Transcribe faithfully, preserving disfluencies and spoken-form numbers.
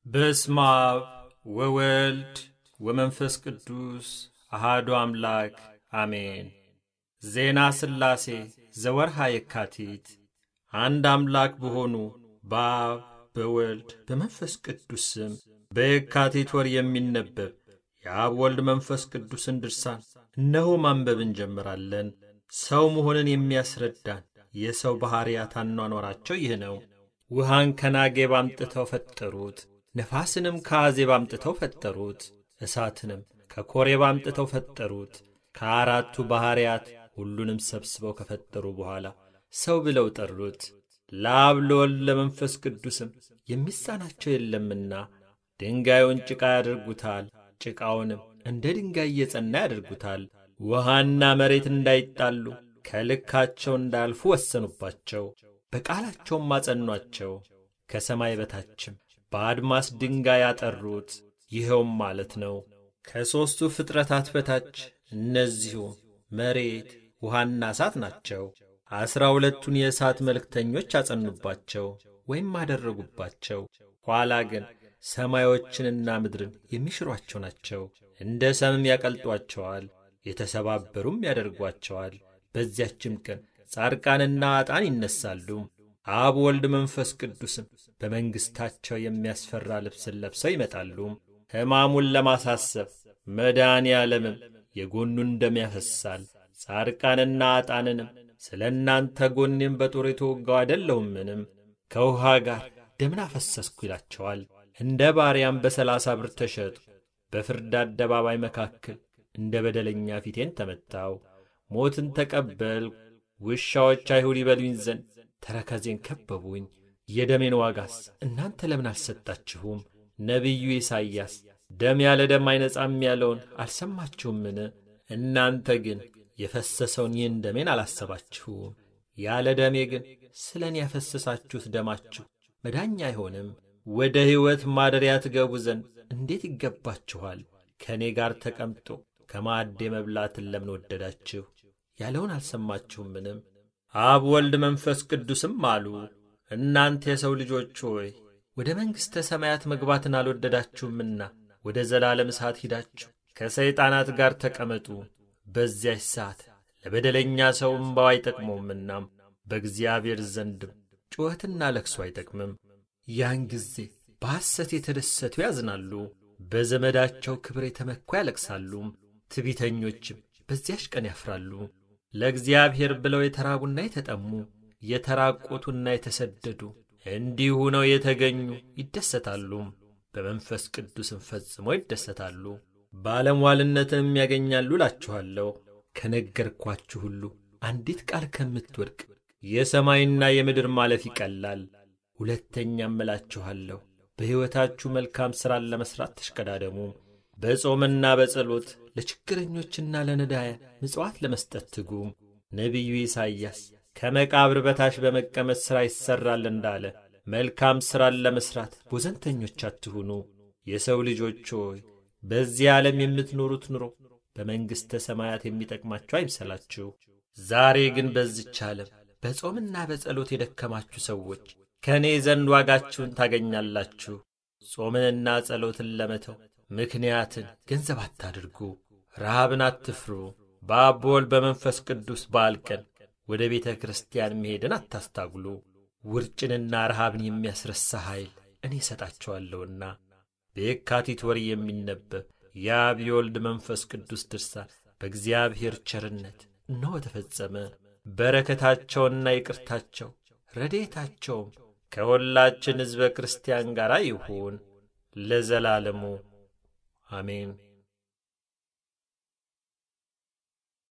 በስመ አብ ወወልድ ወመንፈስ ቅዱስ አሐዱ አምላክ አሜን። ዜና ሥላሴ ዘወርሃ የካቲት። አንድ አምላክ በሆኑ በአብ በወልድ በመንፈስ ቅዱስ ስም በየካቲት ወር የሚነበብ የአብ ወልድ መንፈስ ቅዱስን ድርሳን እነሆ ማንበብ እንጀምራለን። ሰው መሆንን የሚያስረዳን የሰው ባሕርያት አኗኗራቸው ይህ ነው። ውሃን ከናጌብ አምጥተው ፈጠሩት፣ ነፋስንም ከአዜብ አምጥተው ፈጠሩት፣ እሳትንም ከኮሬብ አምጥተው ፈጠሩት። ከአራቱ ባሕርያት ሁሉንም ሰብስበው ከፈጠሩ በኋላ ሰው ብለው ጠሩት። ለአብ ለወልድ ለመንፈስ ቅዱስም የሚሳናቸው የለምና ድንጋዩን ጭቃ ያደርጉታል፣ ጭቃውንም እንደ ድንጋይ እየጸና ያደርጉታል። ውሃና መሬት እንዳይጣሉ ከልካቸው እንዳልፉ ወሰኑባቸው፣ በቃላቸውም አጸኗቸው። ከሰማይ በታችም በአድማስ ድንጋይ ያጠሩት። ይኸውም ማለት ነው ከሦስቱ ፍጥረታት በታች እነዚሁ መሬት፣ ውሃና እሳት ናቸው። ዐሥራ ሁለቱን የእሳት መልእክተኞች አጸኑባቸው ወይም አደረጉባቸው። ኋላ ግን ሰማዮችንና ምድርን የሚሽሯቸው ናቸው። እንደ ሰምም ያቀልጧቸዋል፣ የተሰባበሩም ያደርጓቸዋል። በዚያችም ቀን ጻድቃንና ኃጥአን ይነሳሉ። አብ ወልድ መንፈስ ቅዱስም በመንግሥታቸው የሚያስፈራ ልብስን ለብሰው ይመጣሉ። ሕማሙን ለማሳሰብ መድኃኔ ዓለምም የጎኑን ደም ያፈሳል። ጻድቃንና ኃጥአንንም ስለ እናንተ ጎኔም በጦር የተወጋው አይደለሁምንም ከውሃ ጋር ደምን አፈሰስኩ ይላቸዋል። እንደ ባሪያም በሰላሳ ብር ተሸጡ። በፍርድ አደባባይ መካከል እንደ በደለኛ ፊቴን ተመታው። ሞትን ተቀበልኩ። ውሻዎች አይሁድ ይበሉኝ ዘንድ ተረከዜን ከበቡኝ። የደሜን ዋጋስ እናንተ ለምን አልሰጣችሁም? ነቢዩ ኢሳይያስ ደም ያለ ደም አይነጻም ያለውን አልሰማችሁምን? እናንተ ግን የፈሰሰውን ይህን ደሜን አላሰባችሁም። ያለ ደሜ ግን ስለ እኔ ያፈሰሳችሁት ደማችሁ መዳኛ አይሆንም። ወደ ሕይወት ማደሪያ ትገቡ ዘንድ እንዴት ይገባችኋል? ከእኔ ጋር ተቀምጦ ከማዕዴ መብላትን ለምን ወደዳችሁ ያለውን አልሰማችሁምንም? አብ ወልድ መንፈስ ቅዱስም አሉ፣ እናንተ የሰው ልጆች ሆይ ወደ መንግሥተ ሰማያት መግባትን አልወደዳችሁምና ወደ ዘላለም እሳት ሂዳችሁ ከሰይጣናት ጋር ተቀመጡ። በዚያች ሰዓት ለበደለኛ ሰው እምባው አይጠቅመውምና በእግዚአብሔር ዘንድም ጩኸትና ለቅሶ አይጠቅምም። ያን ጊዜ በሐሰት የተደሰቱ ያዝናሉ፣ በዘመዳቸው ክብር የተመኩ ያለቅሳሉ። ትዕቢተኞችም በዚያች ቀን ያፍራሉ። ለእግዚአብሔር ብለው የተራቡና የተጠሙ የተራቆቱና የተሰደዱ እንዲሁ ነው የተገኙ ይደሰታሉ። በመንፈስ ቅዱስም ፈጽሞ ይደሰታሉ። ባለሟልነትንም ያገኛሉ እላችኋለሁ። ከነገርኳችሁ ሁሉ አንዲት ቃል ከምትወድቅ የሰማይና የምድር ማለፍ ይቀላል። ሁለተኛም እላችኋለሁ በሕይወታችሁ መልካም ሥራን ለመሥራት ተሽቀዳደሙ። በጾምና በጸሎት ለችግረኞችና ለነዳያን ምጽዋት ለመስጠት ትጉ። ነቢዩ ኢሳይያስ ከመቃብር በታች በመቀመጥ ሥራ ይሠራል እንዳለ መልካም ሥራን ለመሥራት ቦዘንተኞች አትሁኑ። የሰው ልጆች ሆይ በዚህ ዓለም የምትኖሩት ኑሮ በመንግሥተ ሰማያት የሚጠቅማችሁ አይምሰላችሁ። ዛሬ ግን በዚች ዓለም በጾምና በጸሎት የደከማችሁ ሰዎች ከእኔ ዘንድ ዋጋችሁን ታገኛላችሁ። ጾምንና ጸሎትን ለመተው ምክንያትን ገንዘብ አታድርጉ። ረሃብን አትፍሩ። በአብ በወልድ በመንፈስ ቅዱስ በዓል ቀን ወደ ቤተ ክርስቲያን መሄድን አታስታጉሉ። ውርጭንና ረሃብን የሚያስረሳ ኃይል እኔ እሰጣቸዋለሁና። በየካቲት ወር የሚነበብ የአብ የወልድ መንፈስ ቅዱስ ድርሳን በእግዚአብሔር ቸርነት እነሆ ተፈጸመ። በረከታቸውና ይቅርታቸው ረድኤታቸውም ከሁላችን ሕዝበ ክርስቲያን ጋር ይሁን ለዘላለሙ አሜን።